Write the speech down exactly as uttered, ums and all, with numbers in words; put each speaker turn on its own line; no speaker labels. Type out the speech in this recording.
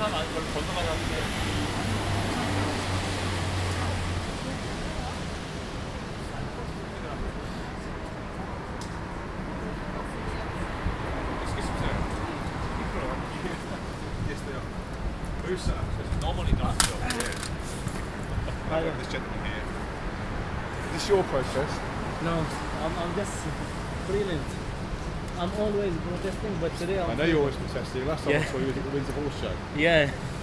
사람 아닌 걸 건너가자는데.
Who's that?
Normally not.
I have this gentleman here. Is this your process?
No, I'm, I'm just brilliant. I'm always protesting, but today I'm...
I know you're always protesting. Last time
Yeah.
I saw you was at the Windsor Horse Show.
Yeah.